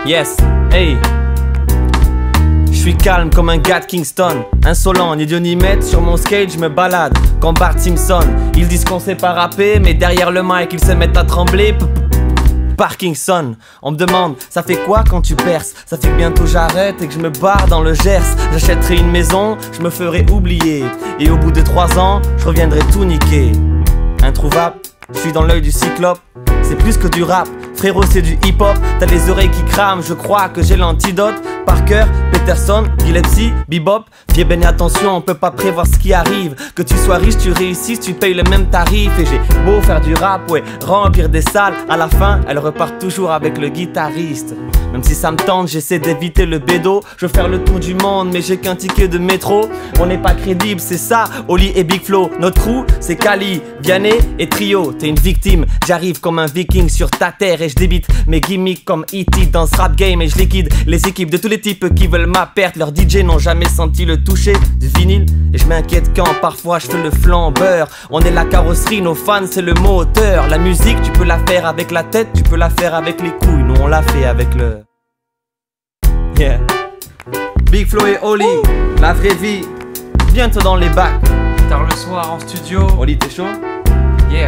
Yes, hey. Je suis calme comme un gars de Kingston. Insolent, ni Dieu ni maître, sur mon skate je me balade comme Bart Simpson. Ils disent qu'on sait pas rapper, mais derrière le mic ils se mettent à trembler. Parkinson, on me demande, ça fait quoi quand tu perces? Ça fait que bientôt j'arrête et que je me barre dans le Gers. J'achèterai une maison, je me ferai oublier. Et au bout de 3 ans, je reviendrai tout niquer. Introuvable, je suis dans l'œil du cyclope. C'est plus que du rap, frérot c'est du hip-hop. T'as les oreilles qui crament, je crois que j'ai l'antidote. Parker, Peterson, Gillespie, Bebop. Fais bien attention, on peut pas prévoir ce qui arrive. Que tu sois riche, tu réussisses, tu payes le même tarif. Et j'ai beau faire du rap, ouais, remplir des salles. À la fin, elle repart toujours avec le guitariste. Même si ça me tente, j'essaie d'éviter le bédo. Je veux faire le tour du monde, mais j'ai qu'un ticket de métro. On n'est pas crédible, c'est ça, Oli et Bigflo. Notre crew, c'est Kali, Vianney et Trio. T'es une victime, j'arrive comme un viking sur ta terre. Et je débite mes gimmicks comme E.T. dans ce rap game. Et je liquide les équipes de tous les types qui veulent ma perte. Leurs DJ n'ont jamais senti le toucher du vinyle. Et je m'inquiète quand parfois je fais le flambeur. On est la carrosserie, nos fans c'est le moteur. La musique, tu peux la faire avec la tête, tu peux la faire avec les couilles. Nous on l'a fait avec le... Yeah. Bigflo et Oli, la vraie vie, bientôt dans les bacs. Tard le soir en studio. Oli, t'es chaud? Yeah.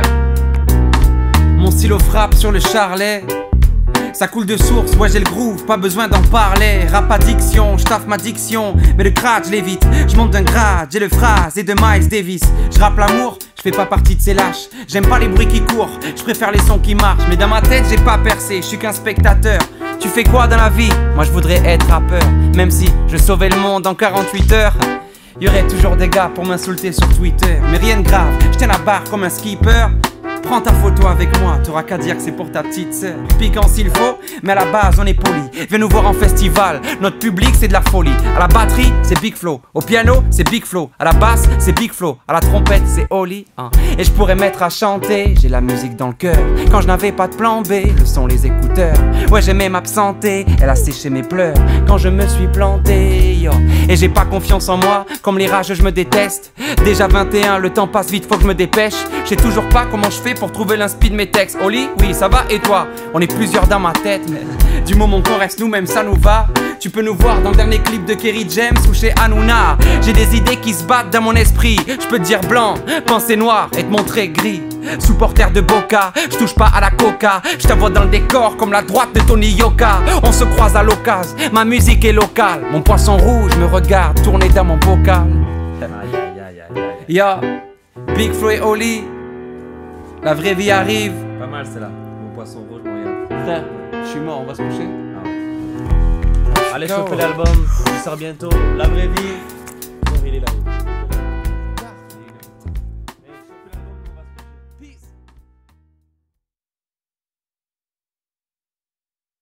Mon stylo frappe sur le charlet. Ça coule de source, ouais j'ai le groove, pas besoin d'en parler. Rap addiction, j'taffe ma diction. Mais le crack, je l'évite, je monte d'un grade. J'ai le phrase et de Miles Davis. Je rappe l'amour, je fais pas partie de ces lâches. J'aime pas les bruits qui courent, je préfère les sons qui marchent. Mais dans ma tête j'ai pas percé, je suis qu'un spectateur. Tu fais quoi dans la vie? Moi je voudrais être rappeur. Même si je sauvais le monde en 48 heures. Y'aurait toujours des gars pour m'insulter sur Twitter. Mais rien de grave, je tiens la barre comme un skipper. Prends ta photo avec moi, t'auras qu'à dire que c'est pour ta petite sœur. Piquant s'il faut, mais à la base on est poli. Viens nous voir en festival, notre public c'est de la folie. À la batterie c'est Bigflo, au piano c'est Bigflo, à la basse c'est Bigflo, à la trompette c'est Oli. Et je pourrais mettre à chanter, j'ai la musique dans le cœur. Quand je n'avais pas de plan B, le son les écouteurs. Ouais j'aimais m'absenter, elle a séché mes pleurs quand je me suis planté, yo. Et j'ai pas confiance en moi, comme les rages je me déteste. Déjà 21, le temps passe vite, faut que je me dépêche. Je sais toujours pas comment je fais pour trouver l'inspi de mes textes. Oli, oui ça va et toi? On est plusieurs dans ma tête, mais du moment qu'on reste nous-mêmes ça nous va. Tu peux nous voir dans le dernier clip de Kerry James ou chez Hanouna. J'ai des idées qui se battent dans mon esprit. Je peux te dire blanc, penser noir et te montrer gris. Supporter de Boca, je touche pas à la coca. Je t'envoie dans le décor comme la droite de Tony Yoka. On se croise à l'occasion, ma musique est locale. Mon poisson rouge me regarde tourner dans mon bocal. Yo, Bigflo et Oli, la vraie vie arrive. Pas mal c'est là, mon poisson rouge moyen. Frère, je suis mort, on va se coucher. Allez choper l'album, il sort bientôt. La vraie vie, il est là-haut.